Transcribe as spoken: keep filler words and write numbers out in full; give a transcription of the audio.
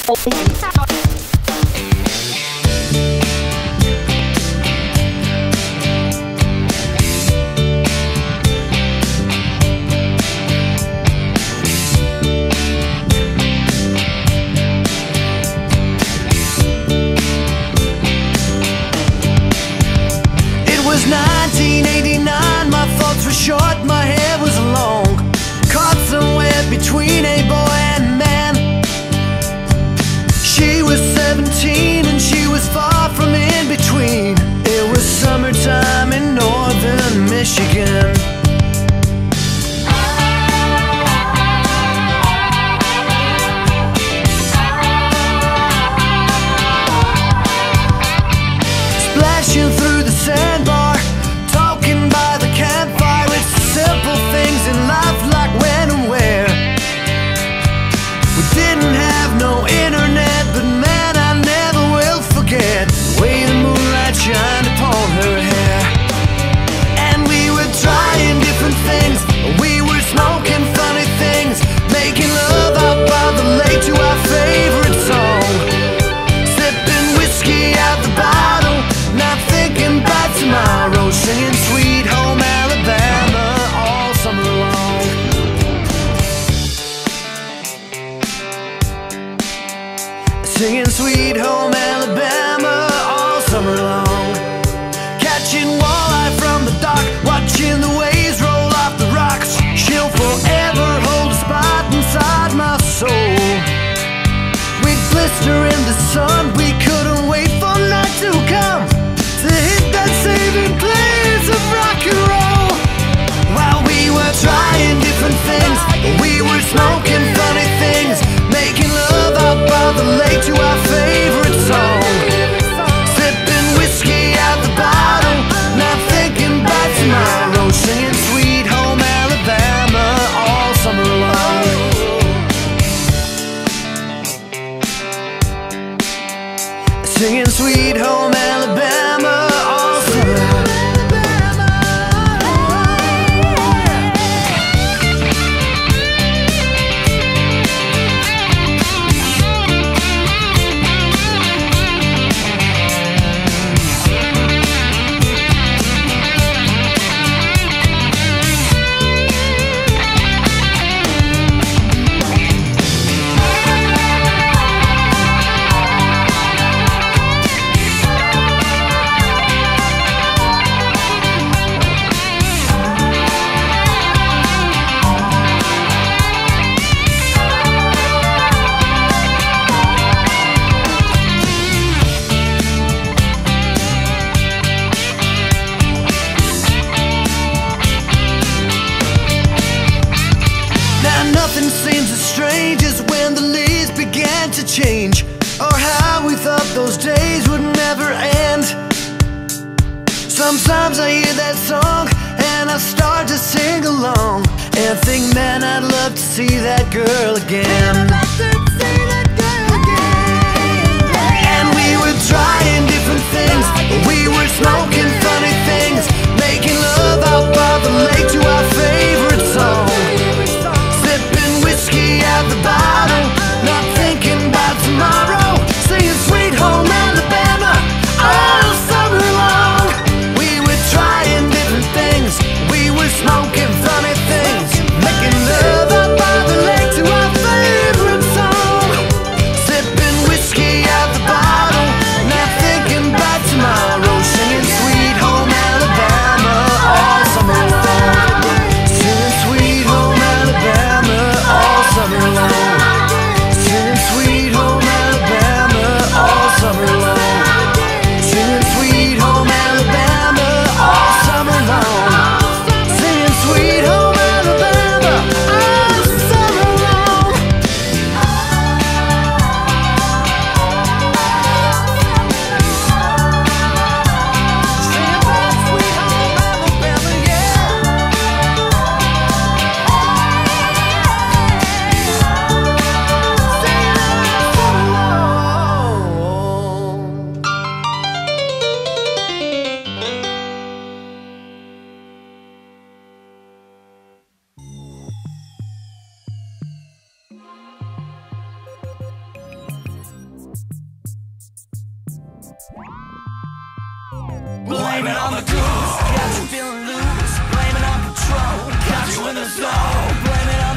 nineteen eighty-nine, my thoughts were short, my hair was long, caught somewhere between a boy and man. She was seventeen and she was far from in between. It was summertime in northern Michigan. Splashing through the sandbar, talking by the campfire. It's the simple things in life, like when and where. We didn't have no internet, but man, I never will forget the way the moonlight shined upon her hair. And we were trying different things, we were smoking funny things, making love out by the lake to our favorite song, sipping whiskey out the bottle, not thinking about tomorrow, singing Sweet Home Alabama all summer long. Singing Sweet Home Alabama all summer long. Catching walleye from the dock, watching the waves roll off the rocks. She'll forever hold a spot inside my soul. We'd blister in the sun, we couldn't wait for night to come, to hit that saving place of rock and roll. While we were trying different things, we were smoking funny things, making love out by the lake to our favorite song, sipping whiskey out the bottle, not thinking about tomorrow, singing Sweet Home Alabama all summer long. Singing Sweet Home Alabama all summer. Nothing seems as strange as when the leaves began to change, or how we thought those days would never end. Sometimes I hear that song and I start to sing along, and think, man, I'd love to see that girl again. And we were trying different things, we were smoking funny things, making love out by the lake to our favorite song, whiskey out the bottle, not thinking about tomorrow, singing Sweet Home Alabama all summer long. We were trying different things, we were smoking funny things, making love out by the lake to our favorite Blame it on the goose, got you feeling loose. Blame it on patrol, got you in the zone. Blame it on